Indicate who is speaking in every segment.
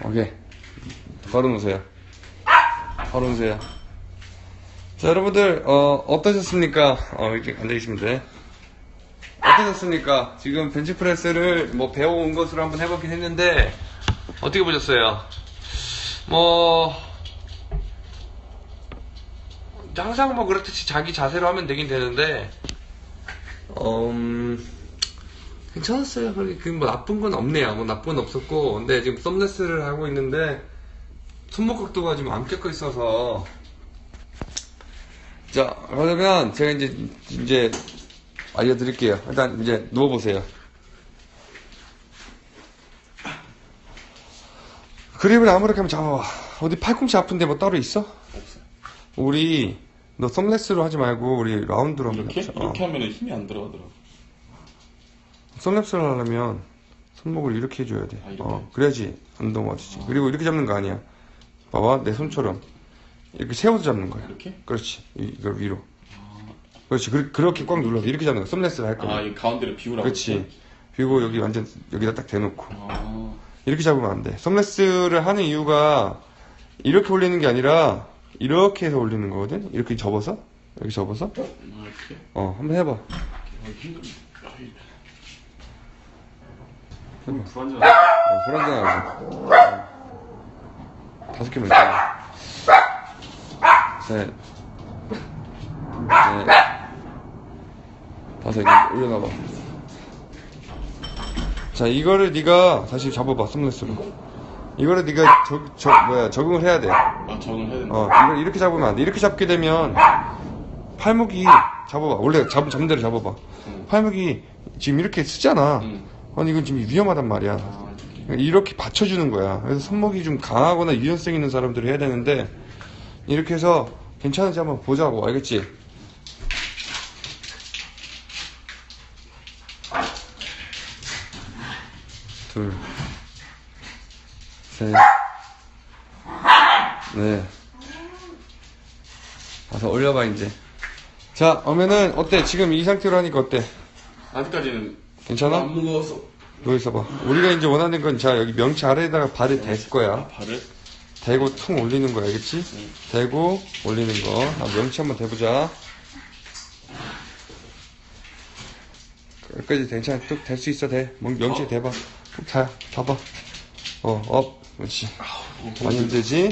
Speaker 1: 오케이. 걸어놓으세요. 걸어놓으세요. 자, 여러분들, 어떠셨습니까? 이렇게 앉아계시면 돼. 어떠셨습니까? 지금 벤치프레스를 뭐 배워온 것으로 한번 해보긴 했는데, 어떻게 보셨어요? 항상 뭐 그렇듯이 자기 자세로 하면 되긴 되는데, 괜찮았어요. 그렇게 뭐 나쁜 건 없네요. 뭐 나쁜 건 없었고, 근데 지금 썸레스를 하고 있는데, 손목 각도가 지금 안 꺾여 있어서. 자, 그러면 제가 이제 알려드릴게요. 일단 이제 누워보세요. 그립을 아무렇게 한번 잡아봐. 어디 팔꿈치 아픈데 뭐 따로 있어?
Speaker 2: 없어요.
Speaker 1: 우리 너 썸레스로 하지 말고 우리 라운드로 한번
Speaker 2: 이렇게?
Speaker 1: 해보자.
Speaker 2: 이렇게 하면 힘이 안 들어가더라고.
Speaker 1: 썸랩스를 하려면 손목을 이렇게 해줘야 돼.
Speaker 2: 아, 이렇게?
Speaker 1: 그래야지 안 넘어지지. 그리고 이렇게 잡는 거 아니야. 봐봐, 내 손처럼 이렇게 세워서 잡는 거야.
Speaker 2: 이렇게?
Speaker 1: 그렇지. 이걸 위로. 그렇지. 그렇게 꽉 눌러서 이렇게 잡는 거야. 썸랩스를 할 거야.
Speaker 2: 이 가운데를 비우라고.
Speaker 1: 그렇지. 그리고 여기 완전 여기다 딱 대놓고 이렇게 잡으면 안 돼. 썸랩스를 하는 이유가 이렇게 올리는 게 아니라 이렇게 해서 올리는 거거든. 이렇게 접어서 이렇게 접어서.
Speaker 2: 이렇게?
Speaker 1: 한번 해봐.
Speaker 2: 힘들어.
Speaker 1: 불안정. 불안정하지. 5개만 있다. 셋. 넷. 5. 올려놔봐. 자, 이거를 네가 다시 잡아봐. 썸레스로. 이거를 네가 적응을 해야 돼.
Speaker 2: 적응을 해야 된다.
Speaker 1: 이걸 이렇게 잡으면 안 돼. 이렇게 잡게 되면 팔목이 잡아봐. 원래 잡는 대로 잡아봐. 팔목이 지금 이렇게 쓰잖아. 아니 이건 지금 위험하단 말이야. 이렇게 받쳐주는 거야. 그래서 손목이 좀 강하거나 유연성 있는 사람들이 해야 되는데 이렇게 해서 괜찮은지 한번 보자고. 알겠지? 둘, 셋, 넷, 5. 올려봐 이제. 자, 그러면은 어때? 지금 이 상태로 하니까 어때?
Speaker 2: 아직까지는
Speaker 1: 괜찮아?
Speaker 2: 안 무거워서.
Speaker 1: 여기서 봐. 우리가 이제 원하는 건, 자, 여기 명치 아래에다가 발을 댈 거야.
Speaker 2: 발을?
Speaker 1: 대고 퉁 올리는 거야, 알겠지? 대고 올리는 거. 명치 한번 대보자. 여기까지 괜찮아. 뚝 댈 수 있어, 대. 명치 대봐. 뚝 자, 잡아. 업. 그렇지. 많이 힘들지?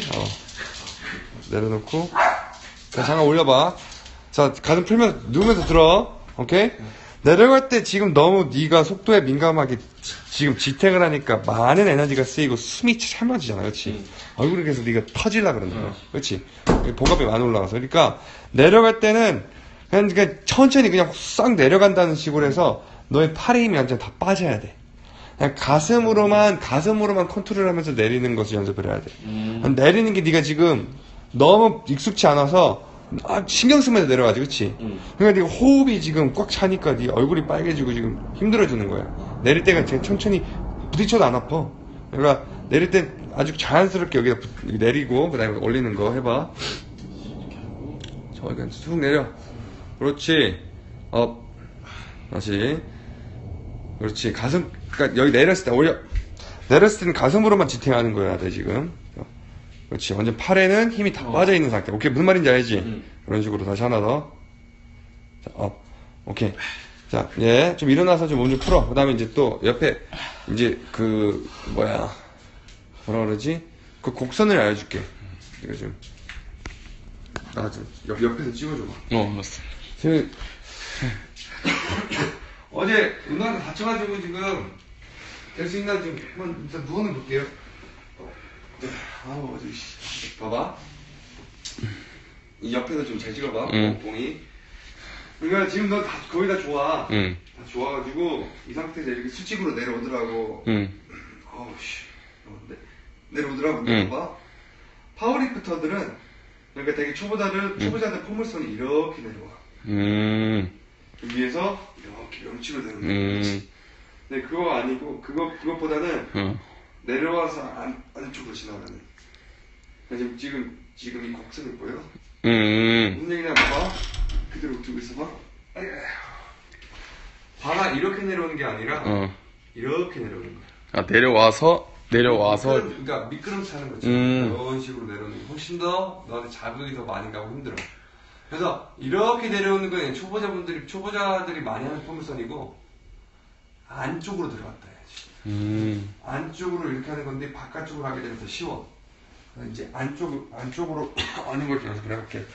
Speaker 1: 내려놓고. 자, 잠깐 올려봐. 자, 가슴 풀면서, 누우면서 들어. 오케이? 내려갈 때 지금 너무 네가 속도에 민감하게 지금 지탱을 하니까 많은 에너지가 쓰이고 숨이 참아지잖아. 그렇지? 얼굴이 계속 네가 터질라 그런다. 그렇지? 복압이 많이 올라가서. 그러니까 내려갈 때는 그냥 천천히 그냥 싹 내려간다는 식으로 해서 너의 팔의 힘이 완전 다 빠져야 돼. 그냥 가슴으로만 컨트롤 하면서 내리는 것을 연습을 해야 돼. 내리는 게 네가 지금 너무 익숙치 않아서 신경 쓰면서 내려가지, 그치? 그러니까 네가 호흡이 지금 꽉 차니까 네 얼굴이 빨개지고 지금 힘들어지는 거야. 내릴 때가 천천히 부딪혀도 안 아파. 그러니까 내릴 때 아주 자연스럽게 여기다 내리고 그 다음에 올리는 거 해봐. 저기 쑥 내려. 그렇지. 다시. 그렇지. 가슴, 그러니까 여기 내렸을 때 올려. 내렸을 때는 가슴으로만 지탱하는 거야 돼 지금. 그렇지. 완전 팔에는 힘이 다 빠져있는 상태. 오케이. 무슨 말인지 알지? 그런 식으로 다시 하나 더. 자, 오케이. 자, 좀 일어나서 좀 몸 좀 풀어. 그 다음에 이제 또 옆에, 이제 뭐라 그러지? 그 곡선을 알려줄게. 이거 좀. 옆에서 찍어줘봐.
Speaker 2: 알았어.
Speaker 1: 어제 운동하다 다쳐가지고 지금 될 수 있나 지금 한번 일단 누워는 볼게요. 어제 봐봐. 이 옆에서 좀 잘 찍어봐. 뽕이. 그러니까 지금 너 거의 다 좋아. 다 좋아가지고 이 상태에서 이렇게 수직으로 내려오더라고. 내려오더라고. 봐봐. 파워리프터들은 그러니까 되게 초보자들 포물선이 이렇게 내려와. 위에서 이렇게 명치로 내려오는 거지. 근데 그거 아니고 그것보다는 내려와서 안쪽으로 지나가는. 지금 이 곡선을 보여? 무슨 얘기냐 봐봐. 그대로 두고 있어봐. 봐라. 이렇게 내려오는 게 아니라 이렇게 내려오는 거야.
Speaker 2: 내려와서 내려와서
Speaker 1: 그러니까 미끄럼 차는 거지. 이런 식으로 내려오는 게 훨씬 더 너한테 자극이 더 많이 가고 힘들어. 그래서 이렇게 내려오는 건 초보자들이 많이 하는 포물선이고 안쪽으로 들어갔다 해야지. 안쪽으로 이렇게 하는 건데 바깥쪽으로 하게 되면 더 쉬워. 이제 안쪽으로 하는 걸 연습을 해볼게.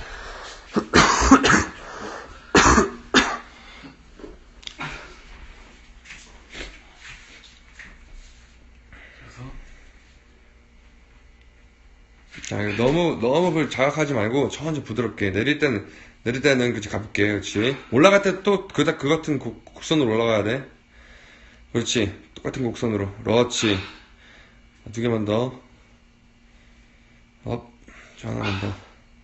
Speaker 1: 자, 너무 그걸 자극하지 말고 천천히 부드럽게 내릴 때는 그치 가볍게 그렇지. 올라갈 때 또 그 같은 곡선으로 올라가야 돼. 그렇지. 똑같은 곡선으로. 그렇지. 두 개만 더. 업. 자, 하나만 더.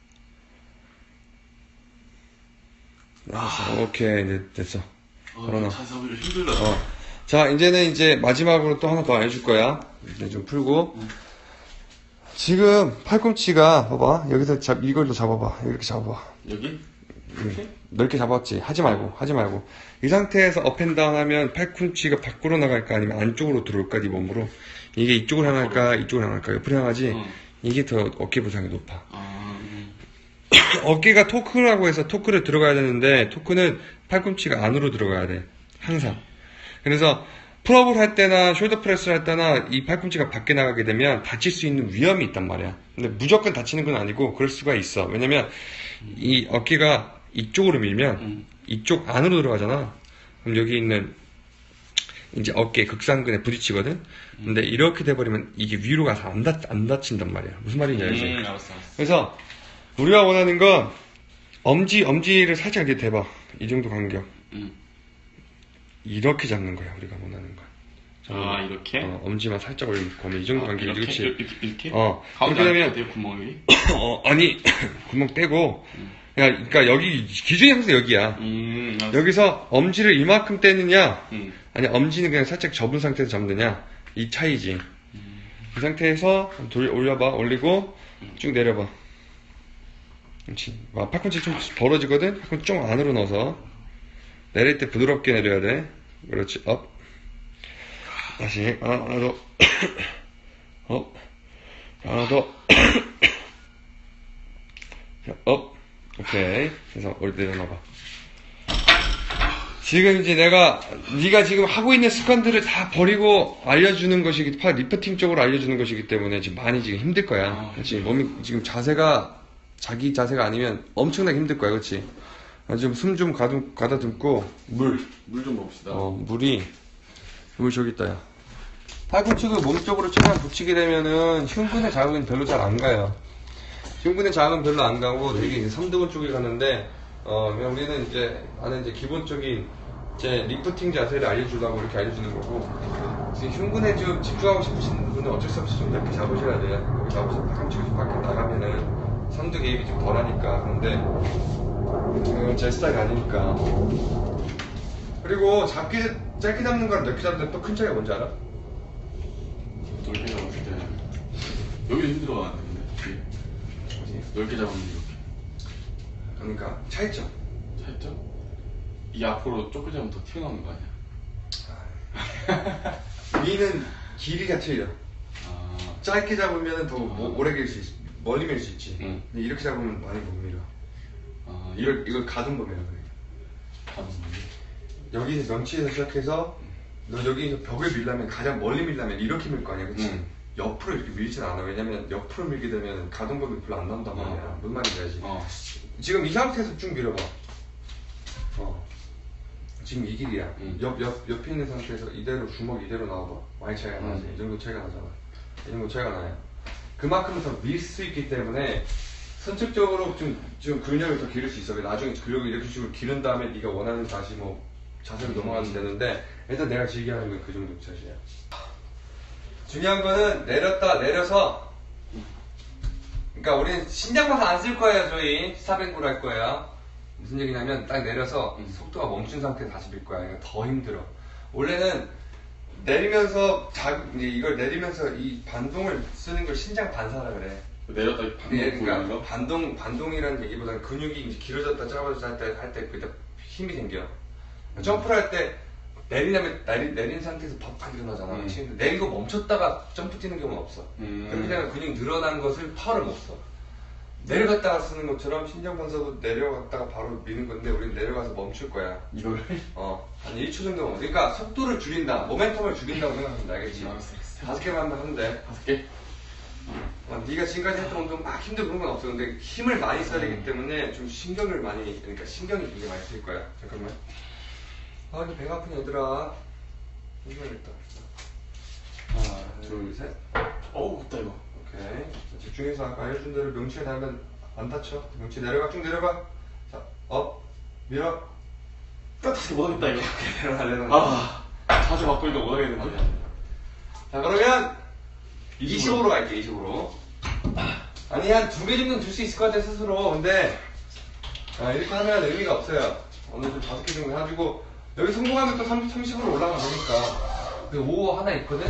Speaker 1: 알았어. 오케이. 이제 됐어. 걸어놔.
Speaker 2: 자세하기가 힘들다.
Speaker 1: 자, 이제 마지막으로 또 하나 더 해줄 거야. 이제 좀 풀고. 지금 팔꿈치가 봐봐. 여기서 이걸로 잡아봐. 이렇게 잡아봐.
Speaker 2: 여기?
Speaker 1: 넓게 잡았지. 하지 말고. 이 상태에서 업앤다운 하면 팔꿈치가 밖으로 나갈까 아니면 안쪽으로 들어올까 네 몸으로. 이게 이쪽으로 향할까 이쪽으로 향할까 옆으로 향하지. 이게 더 어깨 부상이 높아. 어깨가 토크라고 해서 토크를 들어가야 되는데 토크는 팔꿈치가 안으로 들어가야 돼. 항상. 그래서 풀업을 할 때나 숄더 프레스를 할 때나 이 팔꿈치가 밖에 나가게 되면 다칠 수 있는 위험이 있단 말이야. 근데 무조건 다치는 건 아니고 그럴 수가 있어. 왜냐면 이 어깨가 이쪽으로 밀면 이쪽 안으로 들어가잖아. 그럼 여기 있는 이제 어깨 극상근에 부딪히거든. 근데 이렇게 돼버리면 이게 위로 가서 안 다친단 말이야. 무슨 말인지 알지?
Speaker 2: 알았어.
Speaker 1: 그래서 우리가 원하는 건 엄지를 살짝 이렇게 대봐. 이 정도 간격. 이렇게 잡는 거야. 우리가 원하는 건.
Speaker 2: 이렇게?
Speaker 1: 엄지만 살짝 올리고 이 정도 간격이지. 그렇지?
Speaker 2: 이렇게?
Speaker 1: 그렇게 되면
Speaker 2: 구멍이?
Speaker 1: 아니 구멍 떼고 그러니까 여기 기준이 항상 여기야. 여기서 엄지를 이만큼 떼느냐 아니 엄지는 그냥 살짝 접은 상태에서 잡느냐 이 차이지. 이 상태에서 올려봐. 올리고 쭉 내려봐. 그렇지. 팔꿈치 좀 벌어지거든. 팔꿈치 좀 안으로 넣어서 내릴 때 부드럽게 내려야 돼. 그렇지. 업. 다시 하나 더. 업. 하나 더. 업. 오케이. 그래서 내려놔봐. 지금 이제 네가 지금 하고 있는 습관들을 다 버리고 알려주는 것이기, 리프팅 쪽으로 알려주는 것이기 때문에 지금 많이 지금 힘들 거야. 그렇지. 몸이 지금 자기 자세가 아니면 엄청나게 힘들 거야. 그렇지. 지금 숨 좀 가다듬고
Speaker 2: 물 좀 먹읍시다.
Speaker 1: 물 저기 있다. 야. 팔꿈치도 몸 쪽으로 최대한 붙이게 되면은 흉근의 자극은 별로 잘 안 가요. 흉근의 자극은 별로 안 가고 되게 이제 삼두근 쪽에 가는데 그냥 우리는 이제 기본적인 리프팅 자세를 알려주려고 이렇게 알려주는 거고, 지금 흉근에 좀 집중하고 싶으신 분은 어쩔 수 없이 좀 이렇게 잡으셔야 돼요. 여기 잡으셔서 팔꿈치가 좀 밖에 나가면은 삼두 개입이 좀 덜하니까. 그런데 제 스타일이 아니니까. 그리고 짧게 잡는 거랑 넓게 잡는 또 큰 차이가 뭔지 알아?
Speaker 2: 넓게 잡았을 때 여기 힘들어하는데 넓게 잡으면 이렇게.
Speaker 1: 그러니까 차이점.
Speaker 2: 이 앞으로 좁게 잡으면 더 튀어나오는 거 아니야?
Speaker 1: 위는 길이가 틀려. 짧게 잡으면 더 오래 밀 수 있지, 멀리 밀 수 있지. 근데 이렇게 잡으면 많이 못 밀어. 이걸 가둔범이라고 그래. 여기서 명치에서 시작해서 너 여기서 벽을 밀려면 가장 멀리 밀려면 이렇게 밀 거 아니야, 그치? 옆으로 이렇게 밀진 않아. 왜냐면 옆으로 밀게 되면 가동범위 별로 안 나온단 말이야. 뭔 말인지 알지? 지금 이 상태에서 쭉 밀어봐. 지금 이 길이야. 옆에 있는 상태에서 이대로 주먹 이대로 나와봐. 많이 차이가 나지. 이 정도 차이가 나잖아. 이 정도 차이가 나요. 그만큼 더 밀 수 있기 때문에 선측적으로 좀 근력을 더 기를 수 있어. 나중에 근력을 이렇게 식으로 기른 다음에 네가 원하는 자세로 넘어가면 되는데, 일단 내가 즐겨하는 건 그 정도 자세야. 중요한 거는 내려서, 그러니까 우리는 신장마사 안 쓸 거예요. 저희 스타뱅크로 할 거예요. 무슨 얘기냐면 딱 내려서 속도가 멈춘 상태에서 다시 밀 거야. 그러니까 더 힘들어. 원래는 내리면서 이제 이걸 내리면서 이 반동을 쓰는 걸 신장 반사라 그래.
Speaker 2: 내렸다 반동.
Speaker 1: 그러니까 반동이라는 얘기보다는 근육이 이제 길어졌다 짧아졌다 할 때 그때 힘이 생겨. 점프를 할 때 내린 상태에서 벅 일어나잖아. 내리고 멈췄다가 점프 뛰는 경우는 없어. 그렇게 되면 근육 늘어난 것을 파워를 못 써. 내려갔다가 쓰는 것처럼 신경건사도 내려갔다가 바로 미는 건데 우리는 내려가서 멈출 거야.
Speaker 2: 이거를?
Speaker 1: 한 1초 정도. 그러니까 속도를 줄인다, 모멘텀을 줄인다고 생각하면 알겠지?
Speaker 2: 알았어.
Speaker 1: 5개만 하면 돼.
Speaker 2: 5개?
Speaker 1: 네가 지금까지 했던 운동 막 힘들고 그런 건 없어. 근데 힘을 많이 써야 되기 때문에 좀 신경을 많이, 그러니까 신경이 굉장히 많이 쓸 거야. 잠깐만. 이거 배가 아픈 얘들아. 힘들겠다. 하나, 둘, 셋.
Speaker 2: 어우, 없다, 이거.
Speaker 1: 오케이. 집중해서 아까 알려준 대로 명치에 닿으면 안 다쳐. 명치 내려가, 쭉 내려가. 자, 업, 밀어.
Speaker 2: 다시 못하겠다, 이거.
Speaker 1: 내려가.
Speaker 2: 자주 바꾸니까 못하겠는데.
Speaker 1: 자, 그러면 20으로 갈게, 20으로. 아니, 한 2개 정도는 줄 수 있을 것 같아, 스스로. 근데, 이렇게 하면 의미가 없어요. 오늘 좀 5개 정도 해가지고, 여기 성공하면 또 30으로 올라가면 되니까. 그 5 하나 있거든?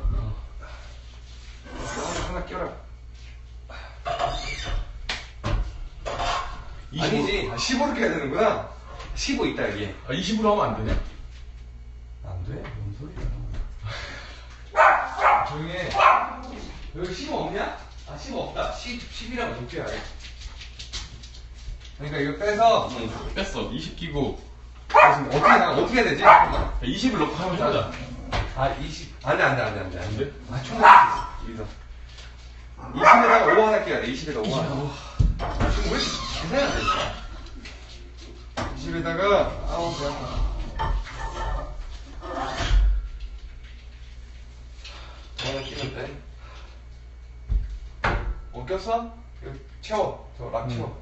Speaker 1: 하나 껴라. 아니지, 15로 껴야 되는구나. 15 있다, 여기.
Speaker 2: 20으로 하면 안 되냐?
Speaker 1: 안 돼? 뭔 소리야. 조용히 해. 여기 15 없냐? 15 없다. 10이라고 적혀야 해. 그러니까 이거 빼서,
Speaker 2: 뺐어. 20 끼고.
Speaker 1: 어떻게 해야 되지? 잠깐만.
Speaker 2: 20을 넣고 하면 되자.
Speaker 1: 20. 안 돼.
Speaker 2: 안 돼?
Speaker 1: 충분히 여기서. 20에다가 5 하나 껴야 돼. 20에다가 5 하나. 지금 왜 계산이 안 돼? 20에다가, 아우, 배 아파. 하나 끼면 돼. 꼈어? 이거 채워. 저 락 채워.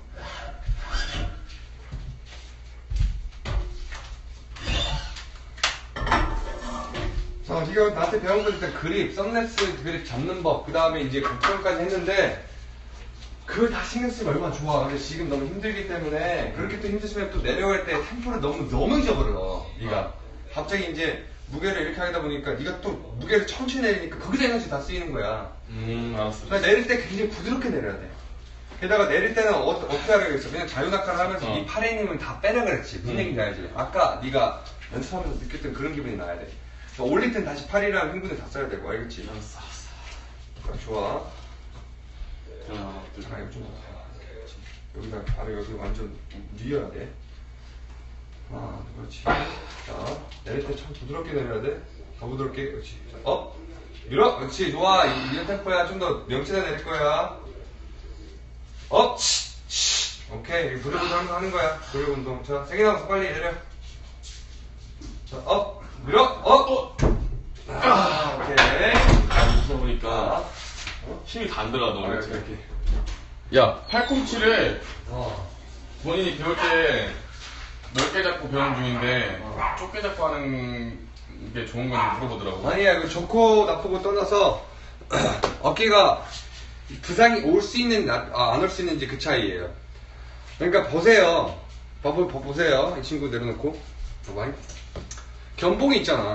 Speaker 1: 자, 네가 나한테 배운 거 일단 그립, 썬레스 그립 잡는 법, 그 다음에 이제 각성까지 했는데, 그걸 다 신경 쓰면 얼마나 좋아. 근데 지금 너무 힘들기 때문에, 그렇게 또 힘드시면 또 내려갈 때 템포를 너무 잊어버려, 네가. 갑자기 이제 무게를 이렇게 하다 보니까, 네가 또 무게를 천천히 내리니까 거기서 에너지 다 쓰이는 거야.
Speaker 2: 알았어.
Speaker 1: 그러니까 내릴 때 굉장히 부드럽게 내려야 돼. 게다가 내릴 때는 어떻게 하려고 했어? 그냥 자유낙하를 하면서 네 팔에 있는 힘을 다 빼라 그랬지. 무슨 얘기인지 알지? 아까 네가 연습하면서 느꼈던 그런 기분이 나야 돼. 그러니까 올릴 땐 다시 팔이랑 힘분을 다 써야 되고, 알겠지?
Speaker 2: 알았어.
Speaker 1: 좋아.
Speaker 2: 하나, 둘,
Speaker 1: 잠깐 이거 좀 더. 여기다 발을 여기 완전 뉘어야 돼. 그렇지. 자, 내릴 때 참 부드럽게 내려야 돼. 더 부드럽게. 그렇지. 자, 업. 밀어. 그렇지. 좋아. 이런 템포야. 좀 더 명치다 내릴 거야. 업. 오케이. 부들부들 하는 거야. 근력 운동. 자, 세게 나가서 빨리 내려. 자, 업. 밀어. 업. 오케이.
Speaker 2: 웃어 보니까 힘이 다 안 들어가, 너.
Speaker 1: 이렇게.
Speaker 2: 야, 팔꿈치를
Speaker 1: 어.
Speaker 2: 본인이 배울 때 넓게 잡고 배우는 중인데 좁게 잡고 하는 게 좋은 건지 물어보더라고.
Speaker 1: 아니야, 이거 좋고 나쁘고 떠나서 어깨가 부상이 올 수 있는, 안 올 수 있는지 그 차이예요. 그러니까 보세요. 보세요. 이 친구 내려놓고. 봐봐. 견봉이 있잖아.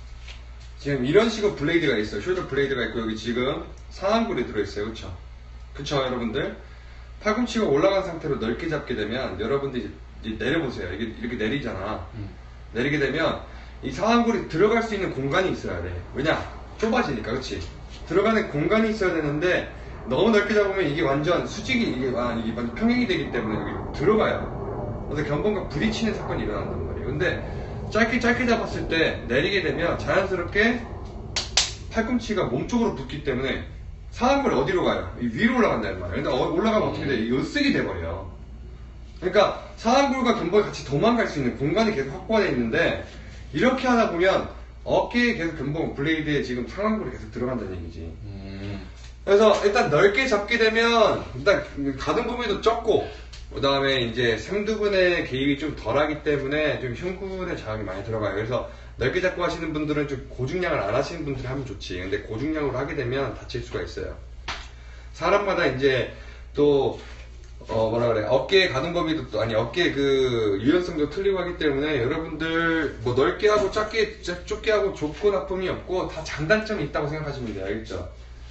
Speaker 1: 지금 이런 식으로 블레이드가 있어요. 숄더 블레이드가 있고 여기 지금 상완골이 들어있어요. 그쵸? 그쵸, 여러분들? 팔꿈치가 올라간 상태로 넓게 잡게 되면 여러분들이 이제 내려보세요. 이게 이렇게 내리잖아. 내리게 되면 이 상완골이 들어갈 수 있는 공간이 있어야 돼. 왜냐? 좁아지니까, 그치? 들어가는 공간이 있어야 되는데 너무 넓게 잡으면 이게 완전 수직이, 이게 완전 평행이 되기 때문에 여기 들어가요. 그래서 견봉과 부딪히는 사건이 일어난단 말이에요. 근데 짧게 잡았을 때 내리게 되면 자연스럽게 팔꿈치가 몸쪽으로 붙기 때문에 상완골이 어디로 가요? 위로 올라간다는 말이에요. 근데 올라가면 어떻게 돼? 요쓱이 돼버려요. 그러니까 상완골과 견봉이 같이 도망갈 수 있는 공간이 계속 확보되어 있는데 이렇게 하다 보면 어깨에 계속 견봉, 블레이드에 지금 상완골이 계속 들어간다는 얘기지. 그래서 일단 넓게 잡게 되면 일단 가동 범위도 적고 그 다음에 이제 삼두근의 개입이 좀 덜하기 때문에 좀 흉근의 자극이 많이 들어가요. 그래서 넓게 잡고 하시는 분들은 좀 고중량을 안 하시는 분들이 하면 좋지. 근데 고중량으로 하게 되면 다칠 수가 있어요. 사람마다 이제 또 뭐라 그래, 어깨의 가동 범위도 또, 어깨의 그 유연성도 틀리고 하기 때문에 여러분들 뭐 넓게 하고 좁게 하고 좋고 나쁨이 없고 다 장단점이 있다고 생각하시면 돼요. 알겠죠?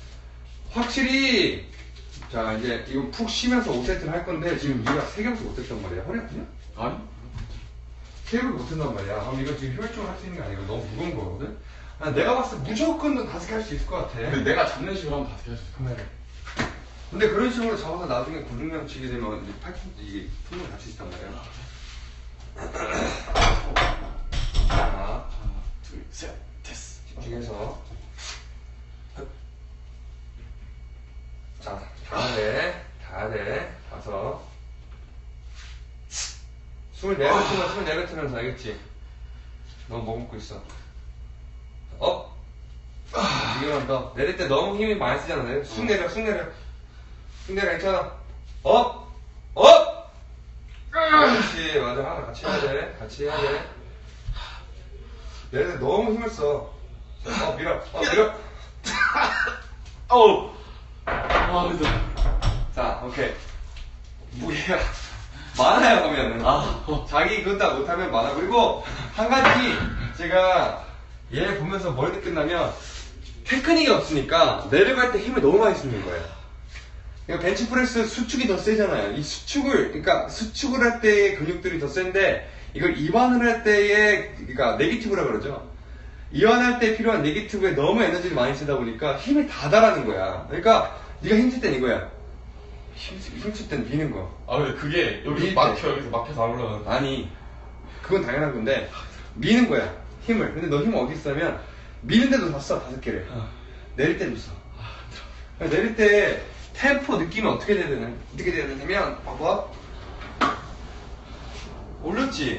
Speaker 1: 확실히 자, 이제 이거 푹 쉬면서 5세트를 할 건데 지금 네가 3경수 못했단 말이야. 허리 아프냐?
Speaker 2: 아니?
Speaker 1: 케이블 못한단 말이야. 그럼 이거 지금 효율적으로 할 수 있는 게 아니고 너무 무거운 거거든? 아, 내가 봤을 때 무조건 넌 5개 할 수 있을 것 같아.
Speaker 2: 근데 내가 잡는 식으로 하면 5개 할 수 있어.
Speaker 1: 네. 근데 그런 식으로 잡아서 나중에 고중량 치게 되면 이제 이게 품을 같이 있단 말이야. 자,
Speaker 2: 하나, 둘, 셋, 됐어.
Speaker 1: 집중해서. 자, 다 돼. 다 돼. 가서. 숨을 내뱉으면, 숨을 내뱉으면서 알겠지? 너 뭐 먹고 있어? 업! 이거는 너 내릴 때 너무 힘이 많이 쓰잖아. 쑥 내려, 쑥 내려. 쑥 내려, 괜찮아. 업! 업! 그렇지, 맞아. 하나 같이 해야 돼. 같이 해야 돼. 내릴 때 너무 힘을 써. 밀어. 밀어.
Speaker 2: 어우! 아, 근데.
Speaker 1: 자, 오케이. 무게가 많아요, 보면은. 자기 그것 다 못하면 많아. 그리고, 한 가지, 제가 얘 보면서 뭘 느꼈냐면, 테크닉이 없으니까, 내려갈 때 힘을 너무 많이 쓰는 거예요. 그러니까 벤치프레스 수축이 더 세잖아요. 이 수축을, 그러니까 수축을 할 때의 근육들이 더 센데, 이걸 이완을 할 때의, 그러니까 네기티브라 그러죠. 이완할 때 필요한 네기티브에 너무 에너지를 많이 쓰다 보니까 힘이 다 달하는 거야. 그러니까, 네가 힘쓸 땐 이거야. 힘쓸 땐 미는 거.
Speaker 2: 아, 근데 그게 여기서
Speaker 1: 밀
Speaker 2: 막혀, 여기서 막혀서 안 올라가는.
Speaker 1: 아니, 그건 당연한 건데, 미는 거야, 힘을. 근데 너 힘 어디 있으면, 미는데도 다 써, 5개를. 내릴 때도 써. 내릴 때, 템포 느낌이 어떻게 돼야 되냐면, 봐봐. 올렸지?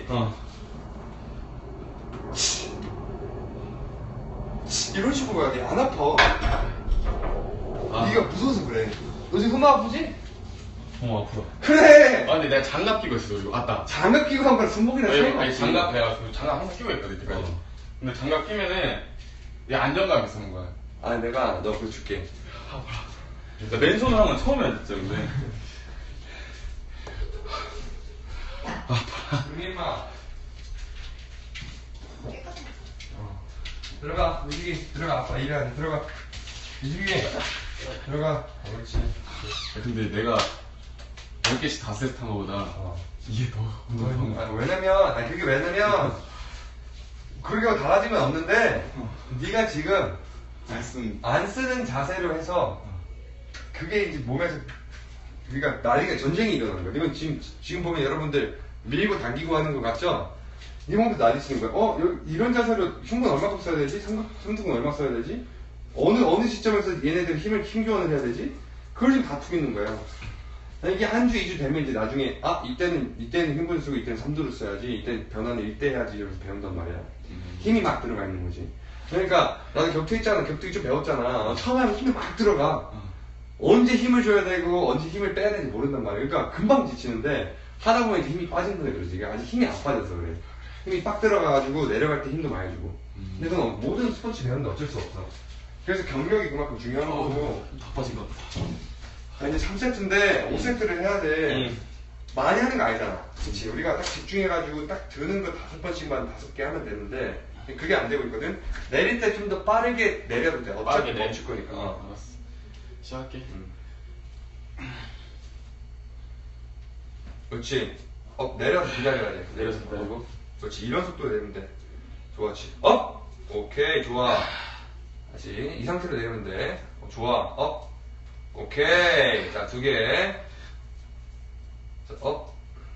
Speaker 1: 이런 식으로 가야 돼. 안 아파. 네가 무서워서 그래. 너 지금 흠 아프지?
Speaker 2: 아프다.
Speaker 1: 그래!
Speaker 2: 아, 근데 내가 장갑 끼고 있어, 이거. 아따.
Speaker 1: 장갑 끼고 한 거랑 손목이랑 차이가
Speaker 2: 아니,
Speaker 1: 없지.
Speaker 2: 장갑 내가 장갑 항상 끼고 있거든, 이때까지. 근데 장갑 끼면은, 얘 안정감이 쓰는 거야.
Speaker 1: 아, 내가 너 그거 줄게.
Speaker 2: 나 맨손으로 하는 건 처음이야, 진짜, 근데.
Speaker 1: 응님아. 들어가, 유식이. 들어가. 아빠 일해야 돼. 들어가. 유식이. 들어가. 옳지.
Speaker 2: 근데 내가 10개씩 다 세트 한 거보다 이게 더
Speaker 1: 그게 왜냐면, 그렇게 달라지면 없는데, 네가 지금 안 쓰는 자세로 해서, 그게 이제 몸에서, 그러니까 나중에 전쟁이 일어나는 거야. 이건 지금 보면 여러분들 밀고 당기고 하는 거 같죠? 네 몸도 난리 치는 거야. 이런 자세로 흉근 얼마큼 써야 되지? 삼두근 얼마 써야 되지? 어느 시점에서 얘네들 힘 교환을 해야 되지? 그걸 지금 다투고 있는 거예요. 이게 한 주, 2주 되면 이제 나중에, 이때는 힘을 쓰고 이때는 삼두를 써야지, 이때는 변화는 1대 해야지, 이러면서 배운단 말이야. 힘이 막 들어가 있는 거지. 그러니까, 나도 격투기 좀 배웠잖아. 처음에 하면 힘이 막 들어가. 언제 힘을 줘야 되고, 언제 힘을 빼야 되는지 모른단 말이야. 그러니까, 금방 지치는데, 하다 보면 이제 힘이 빠진다 그러지. 이게 아직 힘이 안 빠져서 그래. 힘이 빡 들어가가지고, 내려갈 때 힘도 많이 주고. 근데 그건 모든 스포츠 배우는데 어쩔 수 없어. 그래서 경력이 그만큼 중요한 거고.
Speaker 2: 다 빠진 것 같아.
Speaker 1: 이제 3세트인데 5세트를 해야 돼. 많이 하는 거 아니잖아. 그치. 우리가 딱 집중해가지고 딱 드는 거 5번씩만 5개 하면 되는데, 그게 안 되고 있거든. 내릴 때 좀 더 빠르게 내려도 돼. 어차피 멈출 거니까.
Speaker 2: 알았어. 시작할게.
Speaker 1: 그렇지. 내려서 기다려야 돼.
Speaker 2: 내려서 기다리고.
Speaker 1: 그렇지. 이런 속도로 내리면 돼. 좋았지. 업! 오케이, 좋아. 다시. 이 상태로 내리면 돼. 좋아. 업! 오케이. 자, 2개. 자, 업.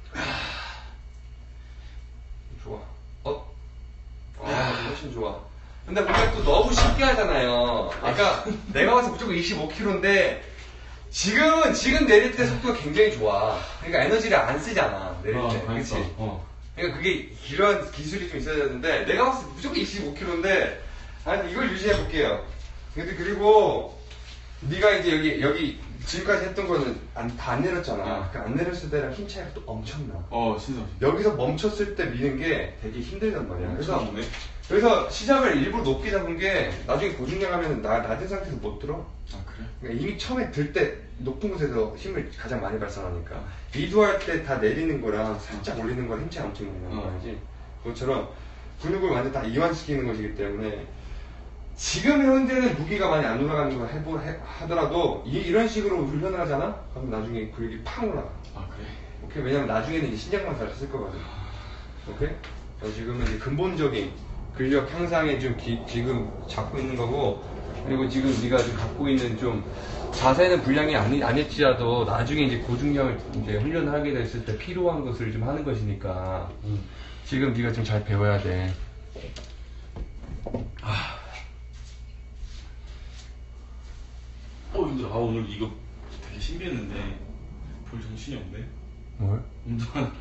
Speaker 1: 좋아. 업. 훨씬 좋아. 근데 우리가 또 너무 쉽게 하잖아요. 그러니까 내가 봐서 무조건 25km인데 지금 내릴 때 속도가 굉장히 좋아. 그러니까 에너지를 안 쓰잖아. 내릴 때. 그치? 그러니까 그게 이런 기술이 좀 있어야 되는데 내가 봤을 때 무조건 25km인데 이걸 유지해 볼게요. 그리고 네가 이제 여기 지금까지 했던 거는 다 안 내렸잖아. 그러니까 안 내렸을 때랑 힘 차이가 또 엄청나.
Speaker 2: 진짜.
Speaker 1: 여기서 멈췄을 때 미는 게 되게 힘들단 말이야.
Speaker 2: 처음이네.
Speaker 1: 그래서 시작을 일부러 높게 잡은 게 나중에 고중량 하면 낮은 상태에서 못 들어.
Speaker 2: 그래?
Speaker 1: 그러니까 이미 처음에 들 때 높은 곳에서 힘을 가장 많이 발산하니까 리드할 때 다 내리는 거랑 살짝 올리는 거랑 힘 차이 엄청 많이 나는 거야지. 그것처럼 근육을 완전 다 이완시키는 것이기 때문에 지금 현재는 무게가 많이 안 올라가는 걸 하더라도 이런 식으로 훈련을 하잖아? 그럼 나중에 근육이 팍 올라가.
Speaker 2: 그래?
Speaker 1: 오케이? 왜냐면 나중에는 이제 신장만 잘 쓸 거거든. 오케이? 지금은 이제 근본적인 근력 향상에 좀 지금 잡고 있는 거고, 그리고 지금 네가 지금 갖고 있는 좀 자세는 분량이 아닐지라도 나중에 이제 고중량을 이제 훈련을 하게 됐을 때 필요한 것을 좀 하는 것이니까 지금 네가 좀 잘 배워야 돼.
Speaker 2: 근데 오늘 이거 되게 신기했는데 볼 정신이 없네.
Speaker 1: 뭘?
Speaker 2: 운동하느라.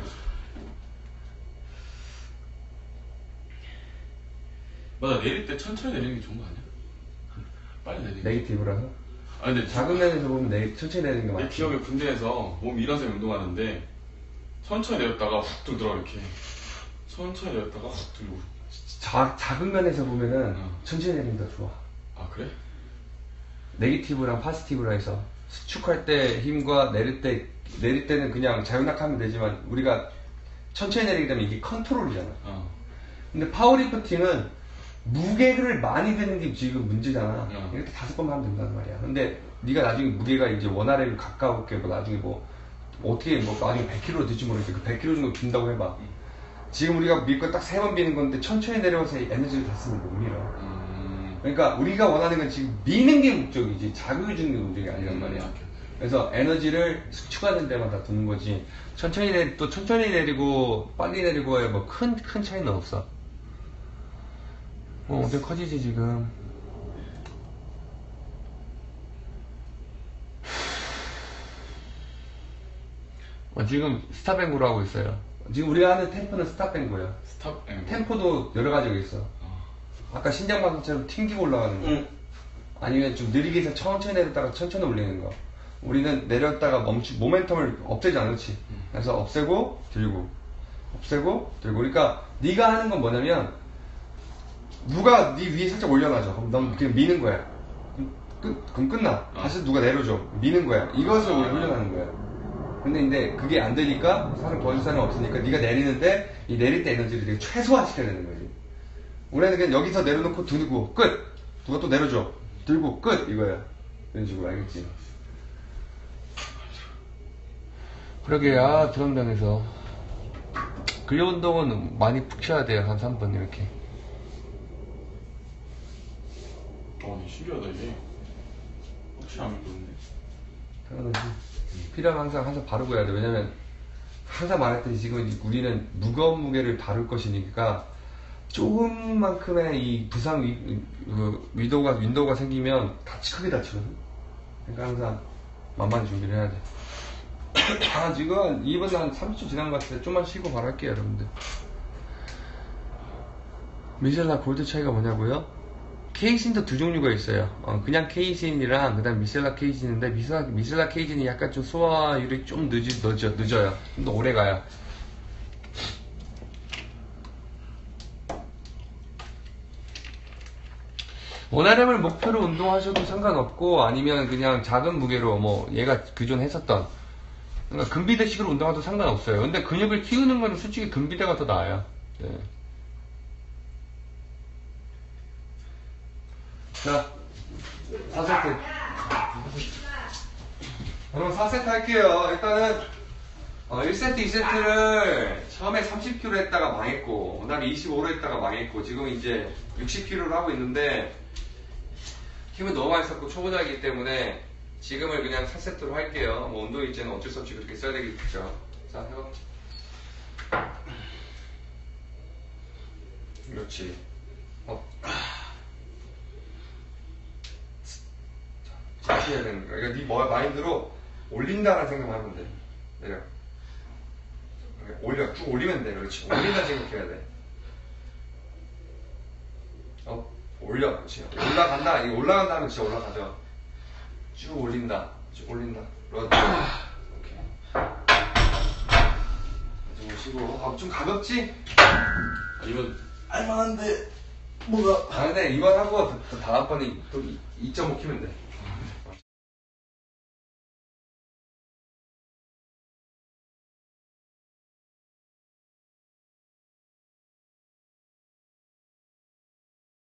Speaker 2: 맞아, 내릴 때 천천히 내리는 게 좋은 거 아니야? 빨리 내리는 게.
Speaker 1: 네이티브라서?
Speaker 2: 근데
Speaker 1: 작은 면에서 보면 천천히 내리는 게
Speaker 2: 내
Speaker 1: 맞지.
Speaker 2: 기억에 군대에서 몸 일어서 운동하는데 천천히 내렸다가 훅 들더라 이렇게. 천천히 내렸다가 훅 들고.
Speaker 1: 작은 면에서 보면은 천천히 내리는 게 더 좋아.
Speaker 2: 아 그래?
Speaker 1: 네기티브랑 파지티브라 해서 수축할 때 힘과 내릴 때는 그냥 자유낙하면 되지만 우리가 천천히 내리게 되면 이게 컨트롤이잖아. 근데 파워리프팅은 무게를 많이 드는 게 지금 문제잖아. 이렇게 5번만 하면 된단 말이야. 근데 네가 나중에 무게가 이제 원활에 가까울게 뭐 나중에 뭐 어떻게 뭐 나중에 100kg 될지 모르겠어. 그 100kg 정도 빈다고 해봐. 지금 우리가 밀 거 딱 3번 비는 건데 천천히 내려와서 에너지를 다 쓰면 못 밀어. 그러니까 우리가 원하는 건 지금 미는 게 목적이지 자극을 주는 게 목적이 아니란 말이야. 그래서 에너지를 수축하는 데만 다 두는 거지. 또 천천히 내리고 빨리 내리고에 뭐 큰 차이는 없어. 엄청 커지지 지금. 지금 스탑앤고로 하고 있어요. 지금 우리가 하는 템포는 스탑앤고야. 템포도 여러 가지가 있어. 아까 신장방송처럼 튕기고 올라가는 거. 아니면 좀 느리게 해서 천천히 내렸다가 천천히 올리는 거. 우리는 내렸다가 모멘텀을 없애잖아, 그렇지? 그래서 없애고 들고 없애고 들고. 그러니까 네가 하는 건 뭐냐면 누가 네 위에 살짝 올려놔줘. 그럼 넌 그냥 미는 거야. 그럼 끝나. 다시 누가 내려줘. 미는 거야. 이것을 우리 훈련하는 거야. 근데 그게 안 되니까 사람 도와줄 사람이 없으니까 네가 내리는데 이 내릴 때 에너지를 되게 최소화시켜야 되는 거지. 우리는 그냥 여기서 내려놓고 들고 끝. 누가 또 내려줘. 들고 끝. 이거야. 이런 식으로. 알겠지? 그러게. 드럼장에서 근력 운동은 많이 푹 쉬어야 돼요. 한 3분 이렇게.
Speaker 2: 신기하다 이게. 혹시 안 믿었네.
Speaker 1: 당연하지. 필요하면 항상 바르고 해야 돼. 왜냐면 항상 말했듯이 지금 우리는 무거운 무게를 다룰 것이니까 조금만큼의 이 부상 윈도우가 생기면 크게 다치거든. 그러니까 항상 만만히 준비를 해야 돼. 지금 2분 한 30초 지난 것 같은데 좀만 쉬고 바로 할게요, 여러분들. 미셀라 골드 차이가 뭐냐고요? 케이진도 두 종류가 있어요. 그냥 케이진이랑 그다음 미셀라 케이진인데 미셀라 케이진이 약간 좀 소화율이 좀 늦어요. 좀 더 오래 가요. 원RM을 목표로 운동하셔도 상관없고 아니면 그냥 작은 무게로 뭐 얘가 그전 했었던 그러니까 근비대식으로 운동해도 상관없어요. 근데 근육을 키우는 거는 솔직히 근비대가 더 나아요. 네. 자, 4세트. 여러분 4세트 할게요. 일단은 1세트, 2세트를 처음에 30kg 했다가 망했고 그 다음에 25로 했다가 망했고 지금 이제 60kg를 하고 있는데 힘은 너무 많이 썼고 초보자이기 때문에 지금을 그냥 4세트로 할게요. 뭐 운동 일지는 어쩔 수 없이 그렇게 써야 되겠죠. 자, 해봐. 그렇지. 다시 해야 되는 거야. 그러니까 네 마인드로 올린다는 생각만 하면 돼. 내려. 올려. 쭉 올리면 돼. 그렇지. 올린다 생각해야 돼. 올려. 그렇지. 올라간다. 이거 올라간다 하면 진짜 올라가죠. 쭉 올린다. 쭉 올린다. 그렇지. 오케이. 좀 쉬고. 좀 가볍지?
Speaker 2: 이건 할만한데 뭐가?
Speaker 1: 근데 이번 하고 다음번에 또 2.5 키면 돼.